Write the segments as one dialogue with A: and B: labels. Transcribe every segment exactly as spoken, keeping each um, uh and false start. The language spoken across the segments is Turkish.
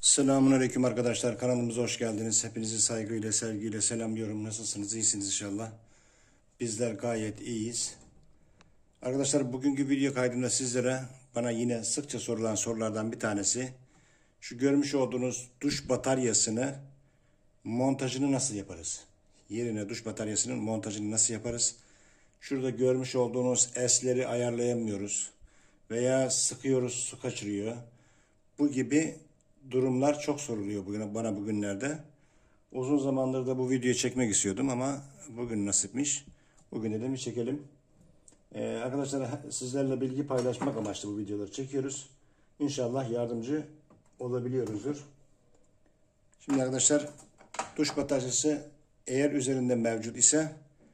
A: Selamünaleyküm arkadaşlar. Kanalımıza hoş geldiniz. Hepinizi saygıyla, sevgiyle selamlıyorum. Nasılsınız? İyisiniz inşallah. Bizler gayet iyiyiz. Arkadaşlar bugünkü video kaydımda sizlere bana yine sıkça sorulan sorulardan bir tanesi. Şu görmüş olduğunuz duş bataryasını montajını nasıl yaparız? Yerine duş bataryasının montajını nasıl yaparız? Şurada görmüş olduğunuz esleri ayarlayamıyoruz. Veya sıkıyoruz, su kaçırıyor. Bu gibi durumlar çok soruluyor bugün, bana bugünlerde. Uzun zamandır da bu videoyu çekmek istiyordum ama bugün nasipmiş. Bugün dedim bir çekelim. Ee, arkadaşlar sizlerle bilgi paylaşmak amaçlı bu videoları çekiyoruz. İnşallah yardımcı olabiliyoruzdur. Şimdi arkadaşlar duş bataryası eğer üzerinde mevcut ise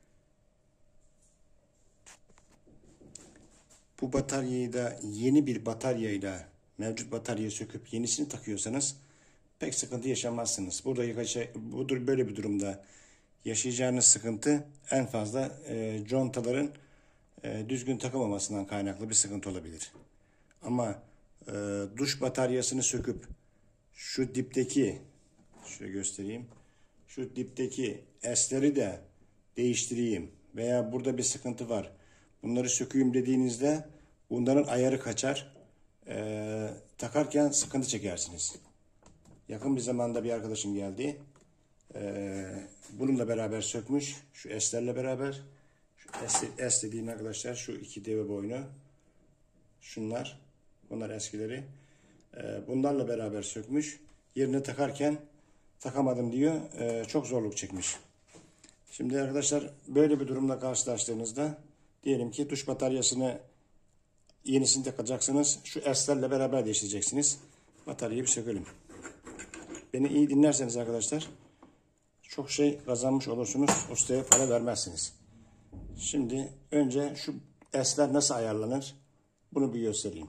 A: bu bataryayı da yeni bir bataryayla mevcut bataryayı söküp yenisini takıyorsanız pek sıkıntı yaşamazsınız. Burada budur böyle bir durumda yaşayacağınız sıkıntı en fazla e, contaların e, düzgün takılmamasından kaynaklı bir sıkıntı olabilir. Ama e, duş bataryasını söküp şu dipteki şöyle göstereyim. Şu dipteki esleri de değiştireyim veya burada bir sıkıntı var. Bunları sökeyim dediğinizde bunların ayarı kaçar. Ee, takarken sıkıntı çekersiniz. Yakın bir zamanda bir arkadaşım geldi. Ee, bununla beraber sökmüş. Şu eslerle beraber. Şu es, es dediğim arkadaşlar şu iki deve boynu. Şunlar. Bunlar eskileri. Ee, bunlarla beraber sökmüş. Yerine takarken takamadım diyor. Ee, çok zorluk çekmiş. Şimdi arkadaşlar böyle bir durumla karşılaştığınızda diyelim ki duş bataryasını yenisini takacaksınız. Şu eslerle beraber değiştireceksiniz. Bataryayı bir sökelim. Beni iyi dinlerseniz arkadaşlar çok şey kazanmış olursunuz. Ustaya para vermezsiniz. Şimdi önce şu esler nasıl ayarlanır? Bunu bir göstereyim.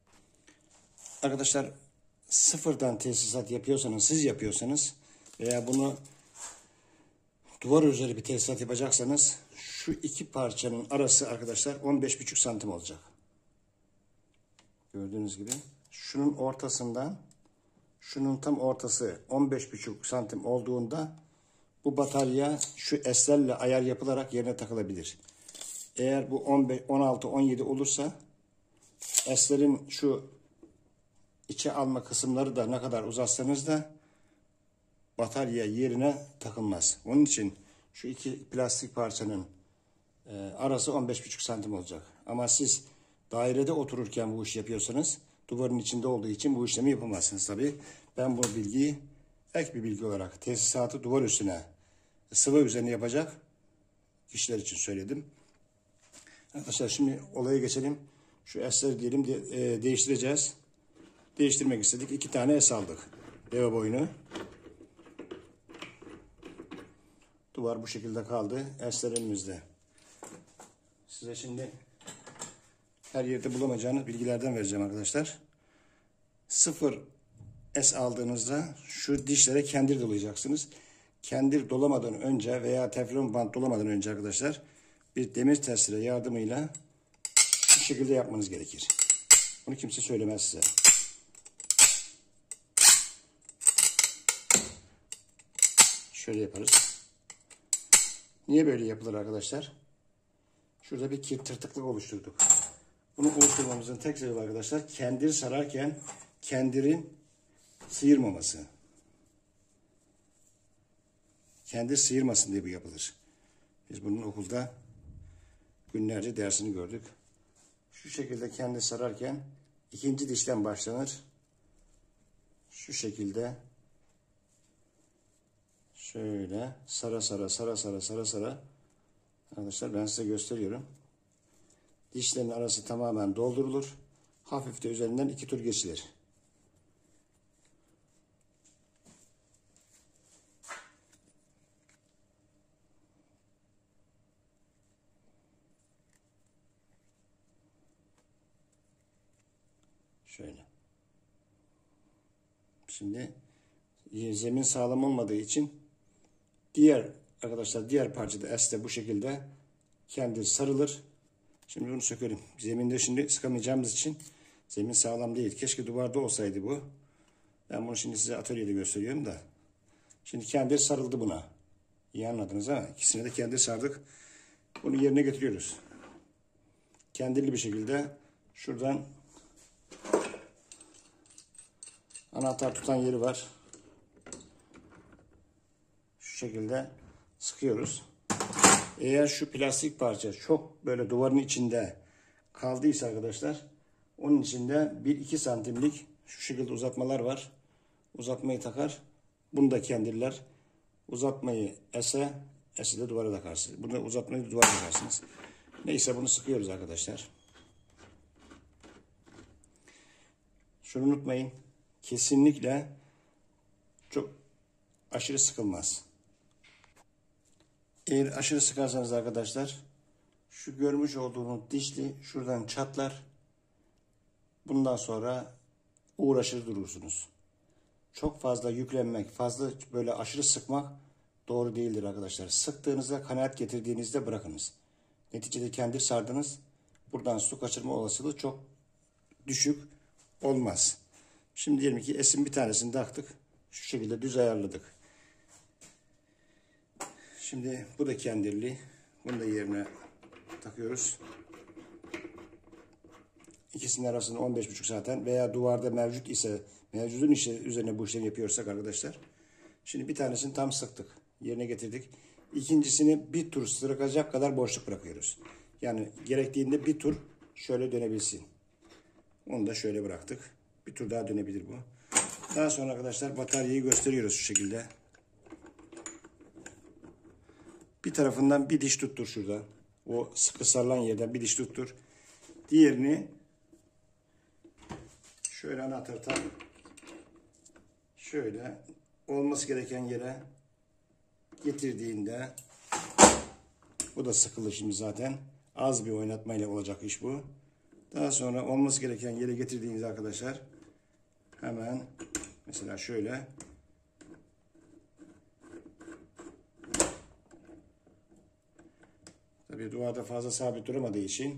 A: Arkadaşlar sıfırdan tesisat yapıyorsanız, siz yapıyorsanız veya bunu duvar üzeri bir tesisat yapacaksanız şu iki parçanın arası arkadaşlar on beş buçuk santim olacak. Gördüğünüz gibi şunun ortasından şunun tam ortası on beş buçuk santim olduğunda bu batarya şu eslerle ayar yapılarak yerine takılabilir. Eğer bu on beş, on altı, on yedi olursa eslerin şu içe alma kısımları da ne kadar uzatsanız da batarya yerine takılmaz. Onun için şu iki plastik parçanın e, arası on beş buçuk santim olacak. Ama siz dairede otururken bu işi yapıyorsanız duvarın içinde olduğu için bu işlemi yapamazsınız tabii. Ben bu bilgiyi ek bir bilgi olarak tesisatı duvar üstüne sıvı üzerine yapacak kişiler için söyledim. Arkadaşlar şimdi olaya geçelim. Şu esleri diyelim de, e, değiştireceğiz. Değiştirmek istedik. İki tane es aldık. Deve boynu. Duvar bu şekilde kaldı. Esler elimizde. Size şimdi her yerde bulamayacağınız bilgilerden vereceğim arkadaşlar. Sıfır es aldığınızda şu dişlere kendir dolayacaksınız. Kendir dolamadan önce veya teflon bant dolamadan önce arkadaşlar bir demir testere yardımıyla bu şekilde yapmanız gerekir. Bunu kimse söylemez size. Şöyle yaparız. Niye böyle yapılır arkadaşlar? Şurada bir kir tırtıklık oluşturduk. Bunu oluşturmamızın tek sebebi arkadaşlar kendir sararken kendirin sıyırmaması. Kendir sıyırmasın diye bu yapılır. Biz bunun okulda günlerce dersini gördük. Şu şekilde kendir sararken ikinci dişten başlanır. Şu şekilde şöyle sara sara sara sara sara sara arkadaşlar ben size gösteriyorum. Dişlerin arası tamamen doldurulur. Hafif de üzerinden iki tur geçilir. Şöyle. Şimdi zemin sağlam olmadığı için diğer arkadaşlar diğer parçada este bu şekilde kendi sarılır. Şimdi bunu sökelim. Zeminde şimdi sıkamayacağımız için zemin sağlam değil. Keşke duvarda olsaydı bu. Ben bunu şimdi size atölyede gösteriyorum da. Şimdi kendir sarıldı buna. İyi anladınız ha? İkisine de kendir sardık. Bunu yerine getiriyoruz. Kendirli bir şekilde şuradan anahtar tutan yeri var. Şu şekilde sıkıyoruz. Eğer şu plastik parça çok böyle duvarın içinde kaldıysa arkadaşlar, onun içinde bir iki santimlik şu şekilde uzatmalar var. Uzatmayı takar. Bunu da kendirler. Uzatmayı ese, ese de duvara takarsınız. Bunu uzatmayı duvara takarsınız. Neyse bunu sıkıyoruz arkadaşlar. Şunu unutmayın. Kesinlikle çok aşırı sıkılmaz. Eğer aşırı sıkarsanız arkadaşlar, şu görmüş olduğunuz dişli şuradan çatlar. Bundan sonra uğraşır durursunuz. Çok fazla yüklenmek, fazla böyle aşırı sıkmak doğru değildir arkadaşlar. Sıktığınızda, kanaat getirdiğinizde bırakınız. Neticede kendir sardınız. Buradan su kaçırma olasılığı çok düşük olmaz. Şimdi diyelim ki esin bir tanesini taktık. Şu şekilde düz ayarladık. Şimdi bu da kendirli. Bunu da yerine takıyoruz. İkisinin arasında on beş buçuk zaten, veya duvarda mevcut ise mevcudun işi üzerine bu işlemi yapıyorsak arkadaşlar. Şimdi bir tanesini tam sıktık. Yerine getirdik. İkincisini bir tur sıkacak kadar boşluk bırakıyoruz. Yani gerektiğinde bir tur şöyle dönebilsin. Onu da şöyle bıraktık. Bir tur daha dönebilir bu. Daha sonra arkadaşlar bataryayı gösteriyoruz şu şekilde. Bir tarafından bir diş tuttur şurada. O sıkı sarılan yerden bir diş tuttur. Diğerini şöyle anahtarı tak. Şöyle olması gereken yere getirdiğinde, bu da sıkılı şimdi zaten. Az bir oynatmayla olacak iş bu. Daha sonra olması gereken yere getirdiğiniz arkadaşlar, hemen mesela şöyle tabii duvarda fazla sabit duramadığı için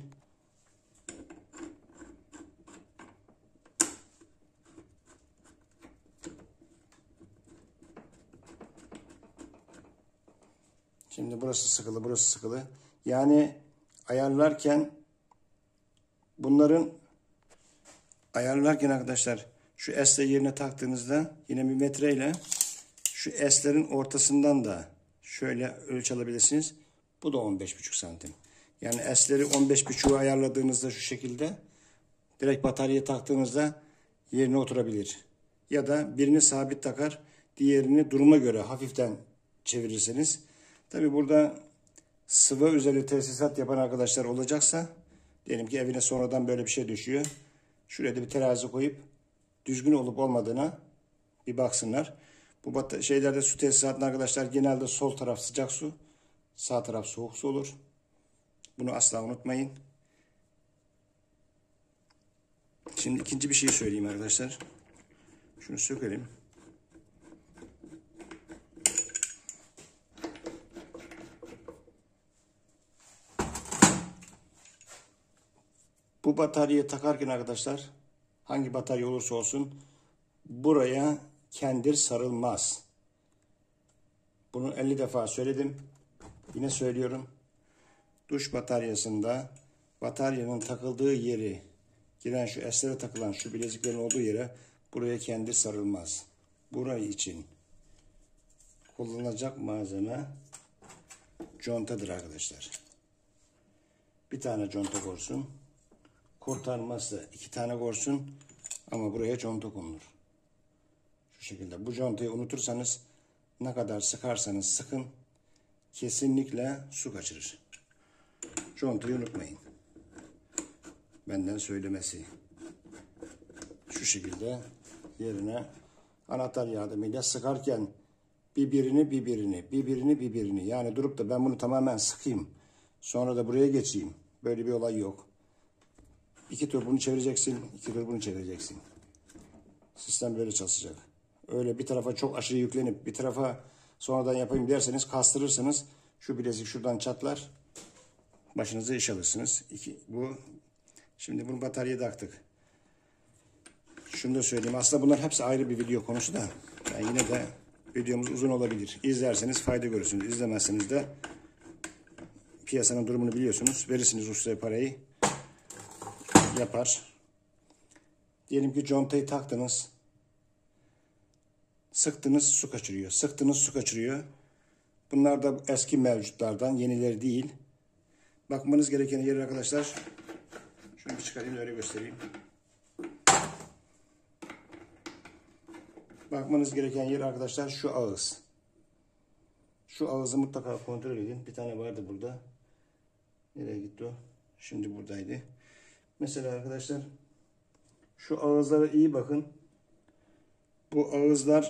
A: şimdi burası sıkılı, burası sıkılı. Yani ayarlarken bunların ayarlarken arkadaşlar şu esle yerine taktığınızda yine bir metreyle şu eslerin ortasından da şöyle ölçü alabilirsiniz. Bu da on beş buçuk santim. Yani esleri on beş buçuğu ayarladığınızda şu şekilde direkt bataryaya taktığınızda yerine oturabilir. Ya da birini sabit takar, diğerini duruma göre hafiften çevirirseniz. Tabi burada sıvı üzerine tesisat yapan arkadaşlar olacaksa, diyelim ki evine sonradan böyle bir şey düşüyor. Şuraya da bir terazi koyup düzgün olup olmadığına bir baksınlar. Bu şeylerde su tesisatında arkadaşlar genelde sol taraf sıcak su, sağ taraf soğuk su olur. Bunu asla unutmayın. Şimdi ikinci bir şey söyleyeyim arkadaşlar. Şunu sökelim. Bu bataryayı takarken arkadaşlar, hangi batarya olursa olsun buraya kendir sarılmaz. Bunu elli defa söyledim. Yine söylüyorum. Duş bataryasında bataryanın takıldığı yeri, giren şu eslere takılan şu bileziklerin olduğu yere buraya kendir sarılmaz. Burayı için kullanılacak malzeme contadır arkadaşlar. Bir tane conta korsun. Kurtarmazsa iki tane korsun, ama buraya conta konulur. Şu şekilde. Bu contayı unutursanız, ne kadar sıkarsanız sıkın, kesinlikle su kaçırır. Contayı unutmayın. Benden söylemesi. Şu şekilde yerine anahtar yardımıyla sıkarken birbirini birbirini birbirini birbirini, yani durup da ben bunu tamamen sıkayım sonra da buraya geçeyim, böyle bir olay yok. İki tur bunu çevireceksin, iki tur bunu çevireceksin. Sistem böyle çalışacak. Öyle bir tarafa çok aşırı yüklenip bir tarafa sonradan yapayım derseniz kastırırsınız. Şu bilezik şuradan çatlar. Başınıza iş alırsınız. İki, bu. Şimdi bunu bataryaya taktık. Şöyle şunu da söyleyeyim. Aslında bunlar hepsi ayrı bir video konusu da. Yani yine de videomuz uzun olabilir. İzlerseniz fayda görürsünüz. İzlemezseniz de piyasanın durumunu biliyorsunuz. Verirsiniz ustaya parayı. Yapar. Diyelim ki contayı taktınız. Sıktınız, su kaçırıyor. Sıktınız, su kaçırıyor. Bunlar da eski mevcutlardan, yenileri değil. Bakmanız gereken yer arkadaşlar. Şunu bir çıkarayım, öyle göstereyim. Bakmanız gereken yer arkadaşlar şu ağız. Şu ağızı mutlaka kontrol edin. Bir tane vardı burada. Nereye gitti o? Şimdi buradaydı. Mesela arkadaşlar şu ağızlara iyi bakın. Bu ağızlar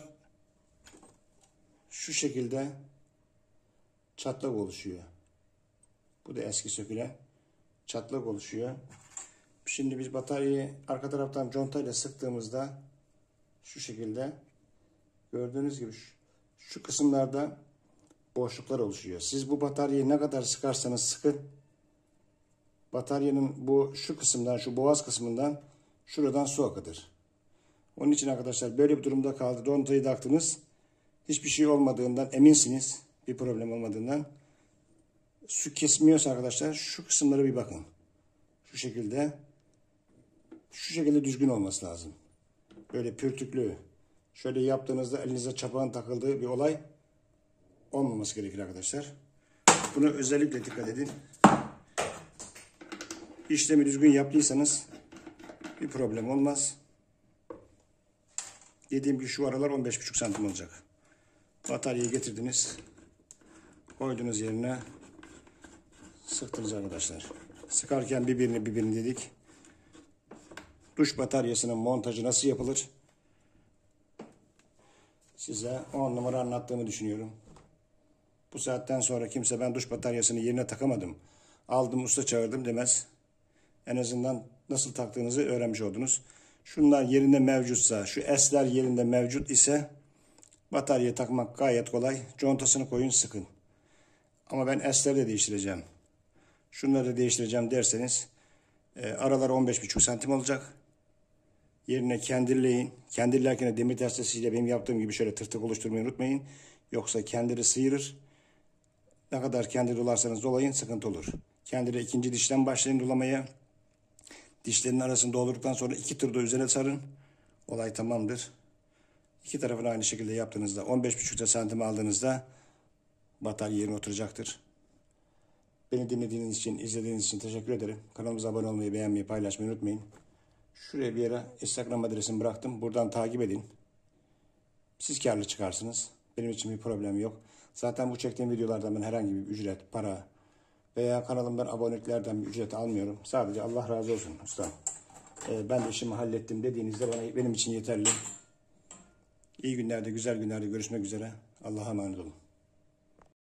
A: şu şekilde çatlak oluşuyor. Bu da eski sökülen çatlak oluşuyor. Şimdi biz bataryayı arka taraftan contayla sıktığımızda şu şekilde gördüğünüz gibi şu, şu kısımlarda boşluklar oluşuyor. Siz bu bataryayı ne kadar sıkarsanız sıkın, bataryanın bu şu kısımdan, şu boğaz kısmından şuradan su akıtır. Onun için arkadaşlar böyle bir durumda kaldı. Contayı taktınız. Hiçbir şey olmadığından eminsiniz. Bir problem olmadığından. Su kesmiyorsa arkadaşlar şu kısımlara bir bakın. Şu şekilde. Şu şekilde düzgün olması lazım. Böyle pürtüklü. Şöyle yaptığınızda elinize çapağın takıldığı bir olay olmaması gerekir arkadaşlar. Buna özellikle dikkat edin. İşlemi düzgün yaptıysanız bir problem olmaz. Dediğim gibi şu aralar on beş buçuk santim olacak. Bataryayı getirdiniz. Koydunuz yerine. Sıktınız arkadaşlar. Sıkarken birbirini birbirini dedik. Duş bataryasının montajı nasıl yapılır? Size on numara anlattığımı düşünüyorum. Bu saatten sonra kimse ben duş bataryasını yerine takamadım, aldım usta çağırdım demez. En azından nasıl taktığınızı öğrenmiş oldunuz. Şunlar yerinde mevcutsa, şu esler yerinde mevcut ise bataryayı takmak gayet kolay. Contasını koyun, sıkın. Ama ben esleri de değiştireceğim, şunları da değiştireceğim derseniz e, aralar on beş buçuk santim olacak. Yerine kendirleyin. Kendirlerken de demir testesiyle benim yaptığım gibi şöyle tırtık oluşturmayı unutmayın. Yoksa kendiri sıyırır. Ne kadar kendir dolarsanız dolayın sıkıntı olur. Kendire ikinci dişten başlayın dolamaya. Dişlerin arasını doldurduktan sonra iki tur da üzerine sarın. Olay tamamdır. İki tarafını aynı şekilde yaptığınızda on beş buçuk santim aldığınızda batarya yerine oturacaktır. Beni dinlediğiniz için, izlediğiniz için teşekkür ederim. Kanalımıza abone olmayı, beğenmeyi, paylaşmayı unutmayın. Şuraya bir yere Instagram adresimi bıraktım. Buradan takip edin. Siz karlı çıkarsınız. Benim için bir problem yok. Zaten bu çektiğim videolardan ben herhangi bir ücret, para veya kanalımdan aboneliklerden bir ücret almıyorum. Sadece Allah razı olsun usta. Ee, ben de işimi hallettim dediğinizde bana benim için yeterli. İyi günlerde, güzel günlerde görüşmek üzere. Allah'a emanet olun.